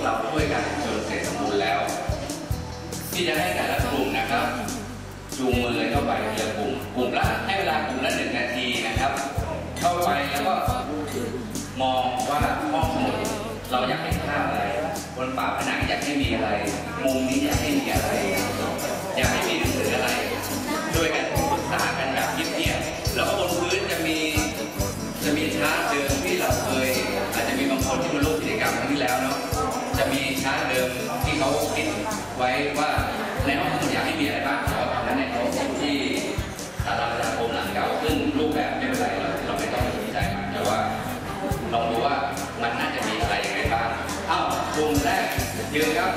เราช่วยกันจนเสร็จสมบูรณ์แล้วที่จะให้แต่ละกลุ่มนะครับจูงมือเข้าไปทีละกลุ่มละให้เวลากลุ่มละ1 นาทีนะครับ เข้าไปแล้วก็มองว่าห้องสมุดเราอยากให้ภาพอะไรบนฝาผนังอยากให้มีอะไรมุมนี้อยากให้มีอะไรอยากให้มีหนังสืออะไรด้วยกันปรึกษากันแบบเงียบๆแล้วก็บนพื้นจะมีชาร์ตเดิมที่เราเคยอาจจะมีบางคนที่มาร่วมกิจกรรมครั้งที่แล้วเนาะจะมีชาร์ตเดิมที่เขาคิดไว้ว่าในห้องสมุดอยากให้มีอะไรบ้างเพราะตอนนั้นในห้องสมุดที่ศาลาประชาคมหลังเก่าซึ่งรูปแบบไม่เป็นไรเราไม่ต้องสนใจมันแต่ว่าลองดูว่ามันน่าจะมีอะไรยังไงบ้างกลุ่มแรกยืนครับ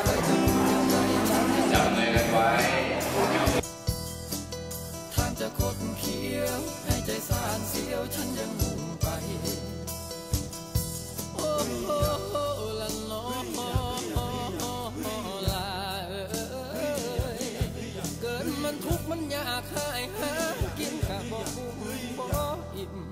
จับมือกันไว้ทางจะคดเคี้ยวให้ใจสานเสียวฉันยังมุ่งไปโอ้โหละน้องลาเกิดมันทุกข์มันยากหายหากินข้าบ่คุ้มบ่อิ่ม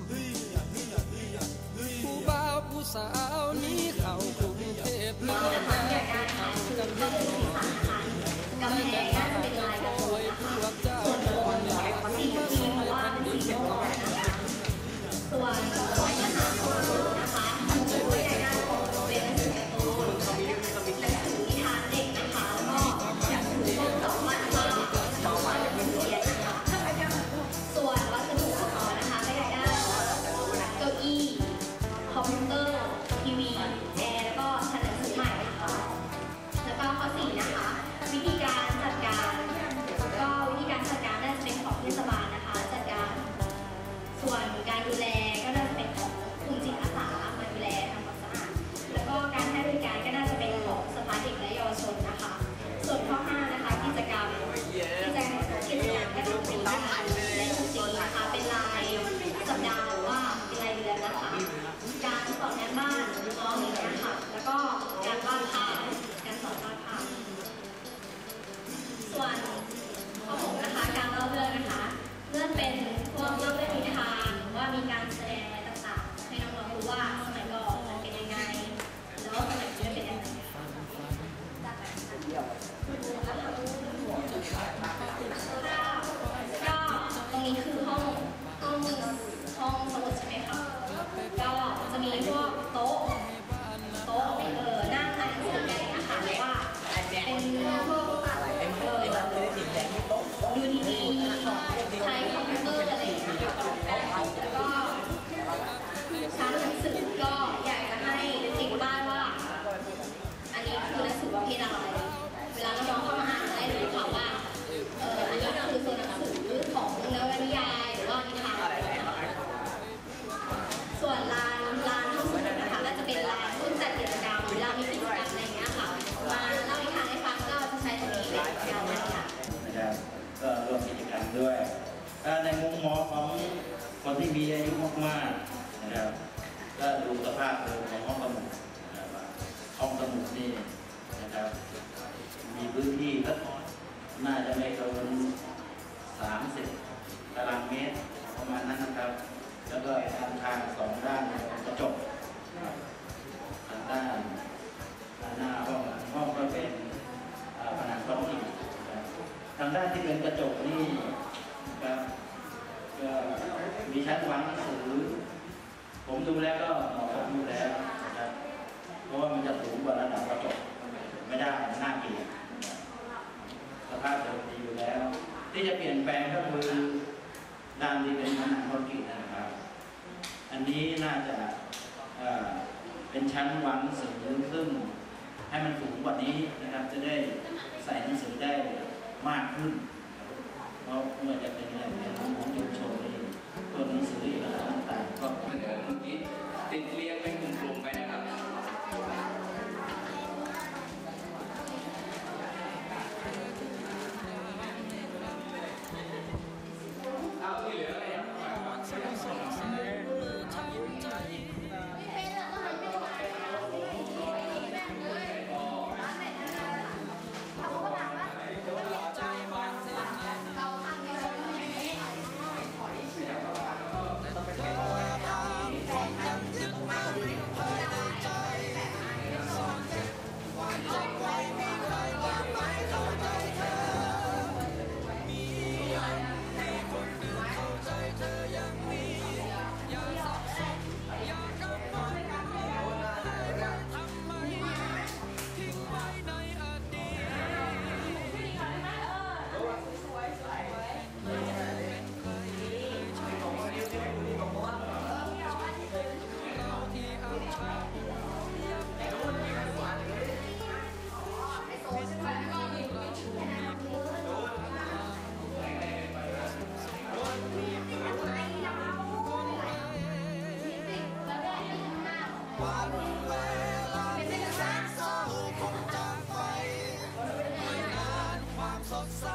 ผู้บ่าวผู้สาวนี้เข้ากรุงเทพเลือกแต่เอากันเล่นกำแพงน่าจะเป็นลายแบบนี้นะคะส่วนตัวเนี่ยเป็นสีที่เพราะว่าเป็นสีเขียวก่อนนะคะส่วนเนื้อหาของหนังสือนะคะตัวใหญ่ด้านบนเป็นหนังสือการ์ตูนหนังสือนิทานเด็กนะคะแล้วก็หนังสือพวกสองวรรณภาพต่อมาจากเป็นเรียนนะคะส่วนวัสดุอุปกรณ์นะคะก็ใหญ่ด้านเก้าอี้คอมพิวเตอร์ทีวีแอร์แล้วก็ชั้นหนังสือใหม่นะคะแล้วก็ข้อ4นะคะวิธีการจัดการก็วิธีการจัดการน่าจะเป็นของเทศบาลนะคะจัดการส่วนการดูแลก็น่าจะเป็นของกลุ่มจิตอาสามาดูแลทำความสะอาดแล้วก็การให้บริการก็น่าจะเป็นของสภาเด็กและเยาวชนนะคะส่วนข้อ5นะคะกิจกรรมก็จะเป็นการเล่นดนตรีนะคะเป็นรายสัปดาห์หรือว่าเป็นรายเดือนนะคะการสอนงานบ้านน้องอย่างเงี้ยค่ะแล้วก็การวาดภาพการสอนวาดภาพส่วนข้อ6นะคะการเล่าเรื่องนะคะเรื่องเป็นพวกเล่าเรื่องนิทานว่ามีการแสดงอะไรต่างๆให้น้องๆรู้ว่าสมัยก่อนมันเป็นยังไงแล้วสมัยนี้เป็นยังไงก็ตรงนี้คือห้องสมุดใช่ไหมคะก็จะมีพวกโต๊ะนั่งอ่านหนังสืออะไรนะคะหรือว่าเป็นพวกดูดีๆใช้คอมพิวเตอร์อะไรอย่างเงี้ยแล้วก็ชั้นหนังสือก็อยากจะให้ติดบ้านว่าอันนี้คือหนังสือประเภทอะไรเวลาน้องๆเข้ามาอ่านได้เลยค่ะว่าอันนี้คือส่วนหนังสือของนวนิยายหรือว่านิทานส่วนลานห้องสมุดนะคะก็จะเป็นลานร่วมจัดกิจกรรมเวลามีกิจกรรมอะไรอย่างเงี้ยค่ะมาเล่านิทานให้ฟังก็จะใช้ตรงนี้เป็นกิจกรรมนะคะนะครับก็ร่วมกิจกรรมด้วยในมุมมองของคนที่มีอายุมากๆนะครับก็ดูสภาพเดิมของห้องสมุดนะครับห้องสมุดนี่นะครับมีพื้นที่สักน่าจะไม่เกิน30 ตารางเมตรประมาณนั้นนะครับแล้วก็ทาง2 ด้านกระจกทางด้านหน้าห้องก็เป็นผนังคอนกรีตทางด้านที่เป็นกระจกนี่ครับก็มีชั้นวางหนังสือผมดูแล้วก็เหมาะสมอยู่แล้วนะครับเพราะว่ามันจะสูงกว่าระดับกระจกไม่ได้น่าเกลียดสภาพเดิมดีอยู่แล้วที่จะเปลี่ยนแปลงก็คือด้านที่เป็นผนังคอนกรีตนะครับอันนี้น่าจะเป็นชั้นวางหนังสือซึ่งให้มันสูงกว่านี้นะครับจะได้ใส่หนังสือได้มากขึ้นเพราะเมื่อจะเป็นแหล่งเรียนรู้ของชุมชนนี่ตัวหนังสืออีกต่างๆก็เมื่อกี้ติดเรียงเป็นกลุ่มๆไปนะครับที่เหลืออะไรอย่างต้องไป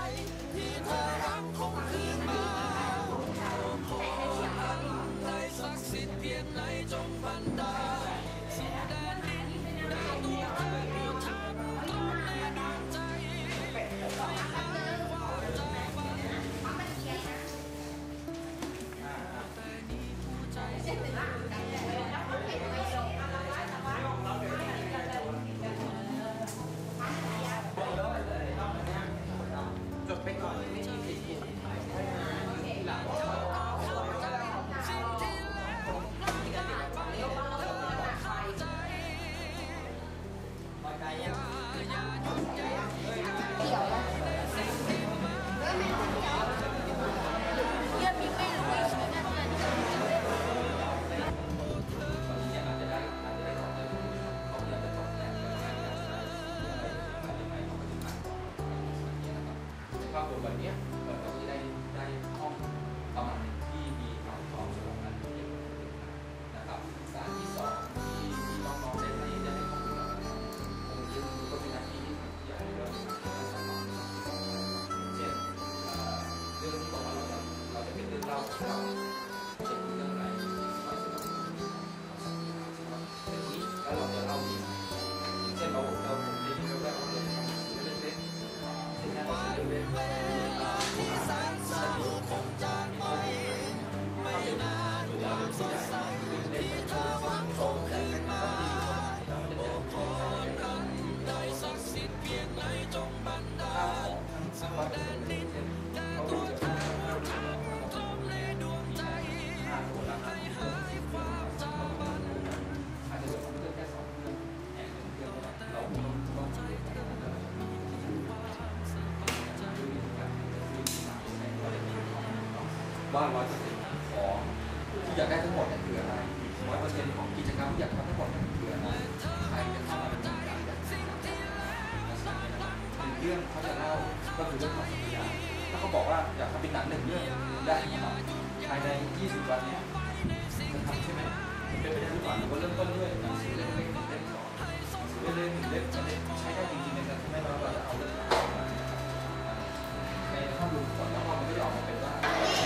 ที่เธอรักคงคืนมาขออันใดศักดิ์สิทธิ์เพียงไหนจงบันดาลสู่แดนดินแดนตัวเธออยู่ทับตรงในดวงใจให้หายความจาบันแต่นี้ผู้ใจเสียจดไปก่อนไม่มีผิดผิดหลังภาพรวมวันนี้เราก็จะได้ห้องประมาณที่มีความพร้อมสำหรับการเรียนนะครับการที่สองที่น้องๆได้ให้ข้อมูลเราผมคิดก็เป็นหน้าที่ที่อยากให้เราเช่นเรื่องที่บอกว่าเราจะเป็นเรื่องเล่าของเราเช่นเรื่องอะไรไม่สนุกแต่นี้แล้วเราจะเล่าดีเช่นเราได้ยินเรื่องแรกของเรื่องเล็กๆเช่นนั้นเรื่องเล็กแสนเศร้าคงจางไปไม่นานความสดใสที่เธอหวังคงคืนมาโอ้ขออันใดศักดิ์สิทธิ์เพียงไหนจงบันดาลสู่แดนดินแด่ตัวเธอตรงในดวงใจให้หายความจาบันอาจจะเป็นเรื่องแค่สองเรื่องแห่งหนึ่งเรื่องเราต้องใจกันว่า100%ของที่อยากได้ทั้งหมดนั่นคืออะไร100%ของกิจกรรมที่อยากทำทั้งหมดนั่นคืออะไรใครจะเข้ามาเป็นตัวอย่างเรื่องเขาจะเล่าก็คือเรื่องของสัญญาถ้าเขาบอกว่าอยากทำเป็นหนัง1 เรื่องได้ครับภายใน20 วันนี้จะทำใช่ไหมเป็นไปได้หรือเปล่าหรือว่าเริ่มต้นด้วยหนังสือเล่มเล็ก1 เล่มก่อนเล่ม1 เล่มใช้ได้จริงๆในการที่ไม่เราจะเอาเรื่องในข้อมูลก่อนแล้วว่ามันไม่ได้ออกมาเป็นว่า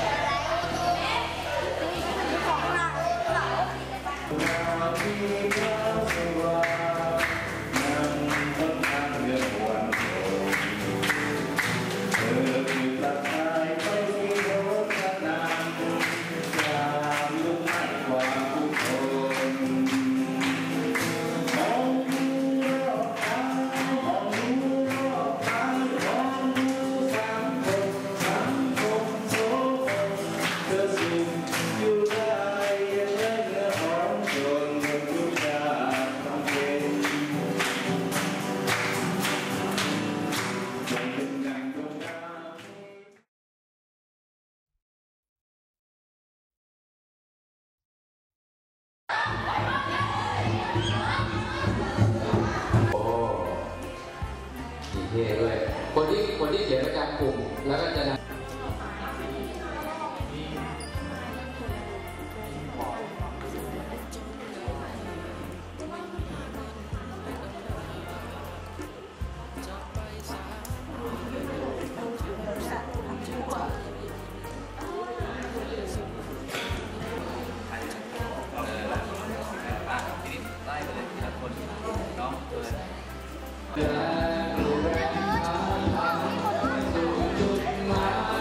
คนที่เขียนประจำกลุ่มแล้วก็จะเดิน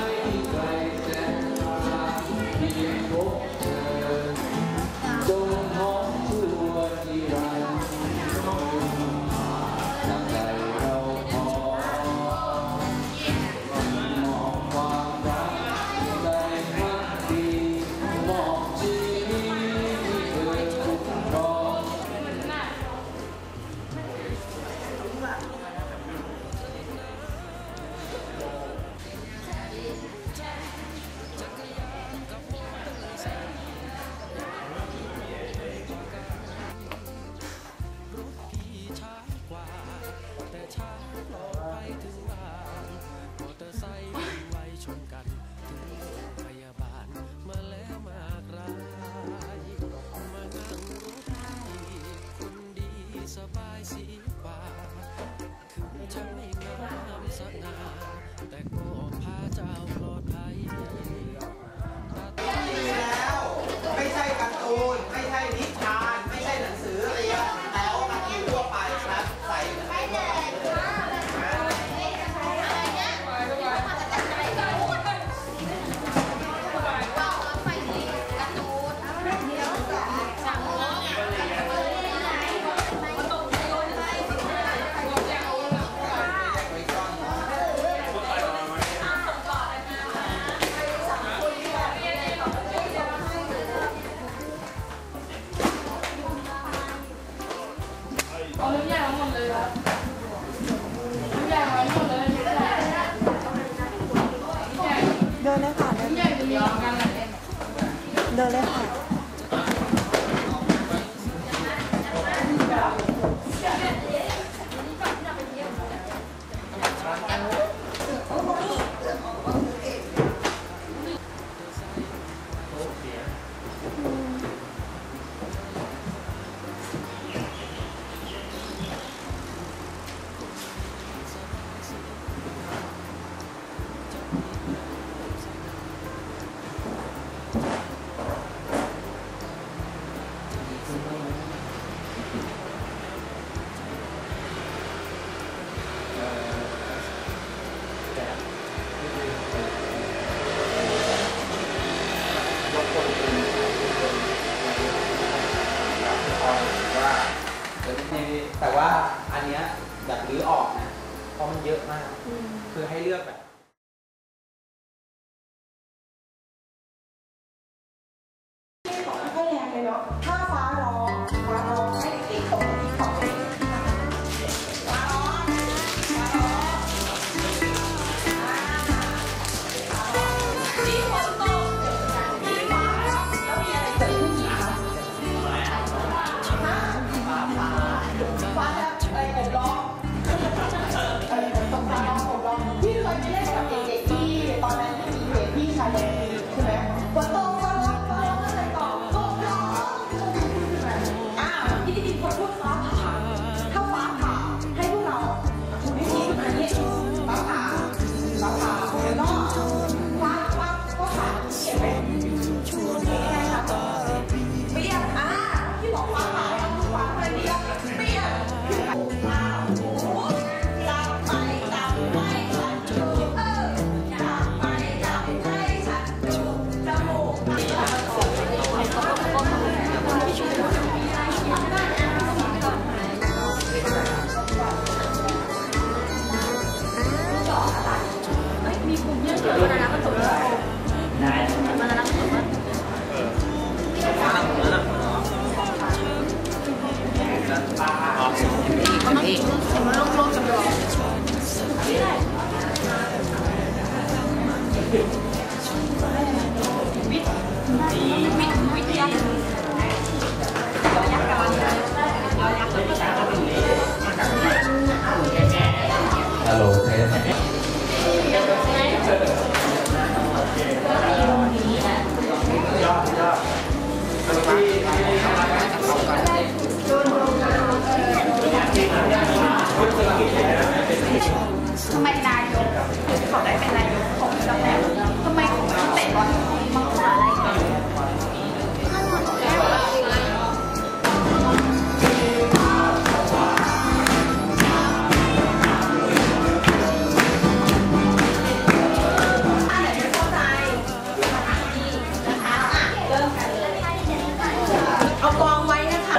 ดินเลยค่ะเดินเลยค่ะแต่ว่าอันเนี้ยอยากรื้อออกนะเพราะมันเยอะมากคือให้เลือกแบบก็แรงเลยเนาะถ้าฟ้าร้องให้ติดตรงที่ขอบเลยฟ้าร้องที่ฝนตกที่ฟ้าแล้วมีอะไรเกิดขึ้นอีกคะฟ้าจะร้องต้องฟ้าร้องผมร้องพี่เคยไปเล่นกับเด็กๆที่ตอนนั้นที่มีเพจพี่ชายแดนใช่ไหมฝนตกอะไรต่อก็ร้องที่ได้ยินคนพูดฟ้าผ่าถ้าฟ้าผ่าให้พวกเราคุณได้ยินอันนี้ฟ้าผ่าแล้วก็ฟ้าก็ผ่าเขียนไหมยังไงคะเปียกที่บอกฟ้าผ่าให้เอาฟ้าอะไรดีเปียกฮัลโหลเทสทำไมนายกคือเขาได้เป็นนายกของตำแหน่งทำไมเขาเตะบอลมังสาอะไรกันเอากองไว้นะคะ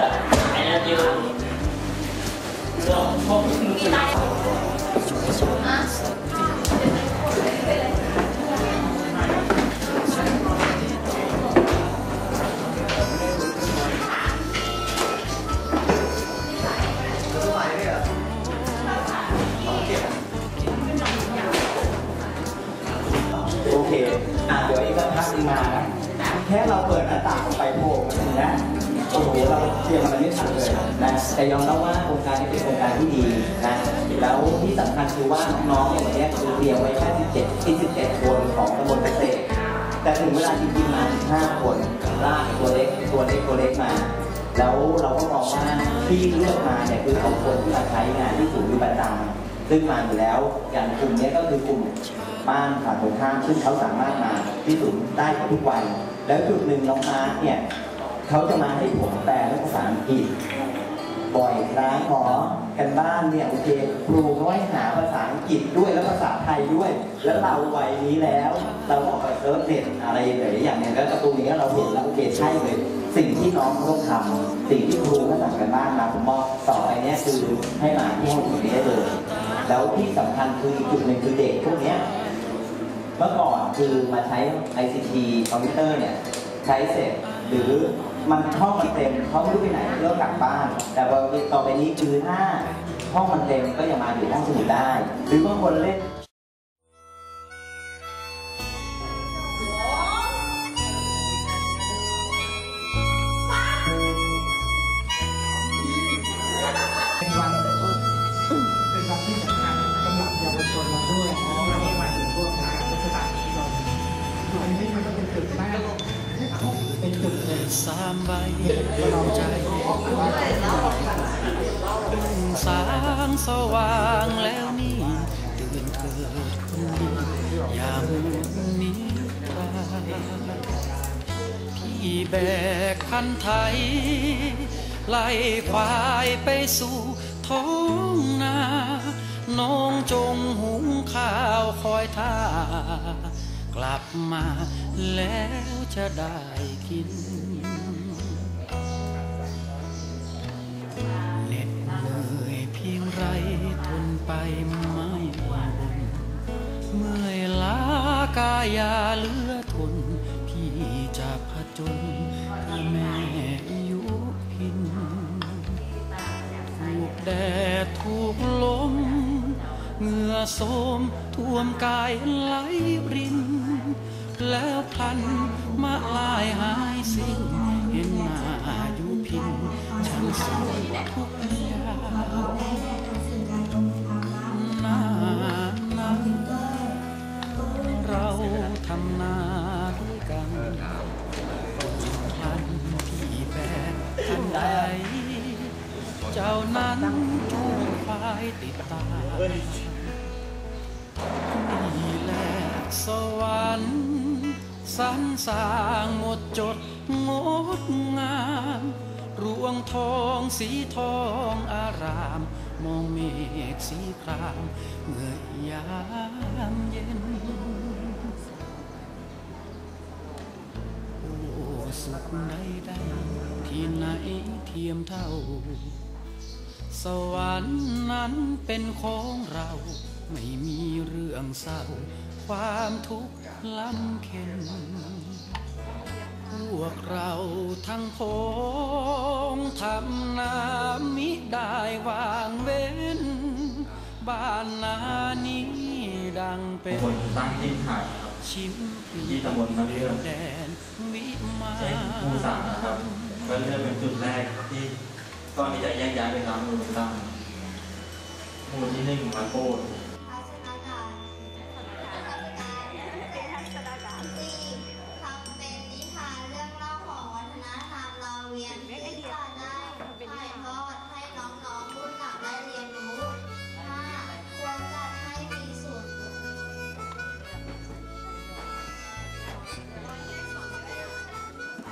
โอเคเดี๋ยวอีกสักพักนึงมานะแค่เราเปิดหน้าต่างออกไปโผล่นะโอ้โหเราเตรียมมันไม่ทันเลยนะแต่ยอมรับว่าโครงการนี้เป็นโครงการที่ดีนะแล้วที่สำคัญคือว่าน้องๆเนี่ยวันนี้คือเตรียมไว้แค่17คนของตำบลเกษตรแต่ถึงเวลาจริงๆมา15คนลากตัวเล็กมา แล้วเราก็มองว่าที่เลือกมาเนี่ยคือเอาคนที่มาใช้งานที่ศูนย์อยู่ประจำซึ่งมาอยู่แล้วอย่างกลุ่มนี้ก็คือกลุ่มบ้านฝั่งตรงข้ามซึ่งเขาสามารถมาที่ศูนย์ได้ทุกวันแล้วจุดหนึ่งน้องมาร์คเนี่ยเขาจะมาให้ผมแปลภาษาอังกฤษบ่อยครั้งขอกันบ้านเนี่ยโอเคครูเขาให้หาภาษาอังกฤษด้วยแล้วภาษาไทยด้วยแล้วเราวัยนี้แล้วเราออกไปเซิร์ชเน็ตอะไรหลายอย่างเนี่ยแล้วการ์ตูนอย่างเงี้ยเราเห็นแล้วโอเคใช่เลยสิ่งที่น้องต้องทำสิ่งที่ครูเขาสั่งกันบ้านมาผมบอกต่อไปเนี่ยคือให้มาที่ห้องตรงนี้ได้เลยแล้วที่สำคัญคืออีกจุดหนึ่งคือเด็กพวกเนี้ยเมื่อก่อนคือมาใช้ ICT คอมพิวเตอร์เนี่ยใช้เสร็จหรือมันห้องมันเต็มเขาไม่รู้ไปไหนเลิกกลับบ้านแต่พอต่อไปนี้คือถ้าห้องมันเต็มก็ยังมาอยู่ห้องสมุดได้หรือบางคนเล่นสามใบใจสางสว่างแล้วนี่ตื่นเถิดคนดีอย่ามัวนิทราพี่แบกคันไถไล่ควายไปสู่ท้องนาน้องจงหุงข้าวคอยท่ากลับมาแล้วจะได้กินเหน็ดเหนื่อยเพียงไรทนไปไม่บนเมื่อยล้ากายาเหลือทนพี่จะผจญเพื่อแม่ยุพินถูกแดดถูกลมเหงื่อโสมท่วมกายไหลรินแล้วพลันมาลายหายสิ้นเห็นหน้าอยู่พินฉันสุขทุกอย่างหน้านั้นเราทำนาด้วยกันพลันที่แบกทันใดเจ้านั้นจูงควายติดตานี่แหละสวรรค์สรรสร้างหมดจดงดงามรวงทองสีทองอารามมองเมฆสีครามเมื่อยามเย็นโอ้สุขใดๆที่ไหนเทียมเท่าสวรรค์นั้นเป็นของเราไม่มีเรื่องเศร้าความทุกข์ล้ำเค็ญพวกเราทั้งพ้องทำนามิได้วางเว้นบ้านนานี้ดังเป็นคนตั้งที่ถ่ายครับชิมที่ตำบลมะเดื่อแดนวิมานใช้หมู่3นะครับก็เริ่มเป็นจุดแรกที่ก่อนที่จะแยกย้ายไปตามหมู่ต่างหมู่ที่1มาโกด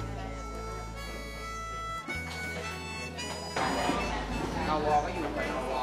นวก็อยู่กับนว